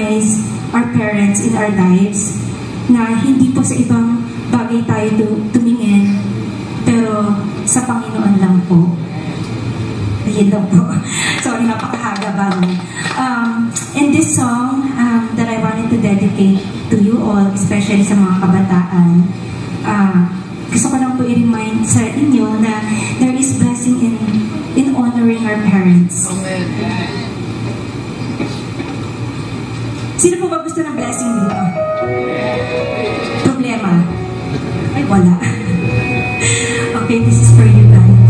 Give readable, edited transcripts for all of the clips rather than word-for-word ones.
recognize our parents in our lives, na hindi po sa ibang bagay tayo tumingin, pero sa Panginoon lang po. Ayun lang po. Sorry, napakahaga ba? And this song that I wanted to dedicate to you all, especially sa mga kabataan, gusto ko lang po i-remind sa inyo na there is blessing in honoring our parents. Amen. Sino po ba gusto ng blessing dito? Problema? Ay, wala. Okay, this is for you guys.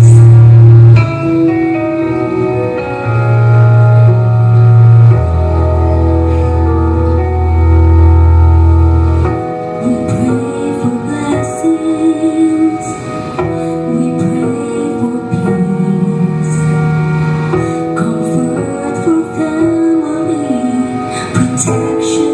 Protection.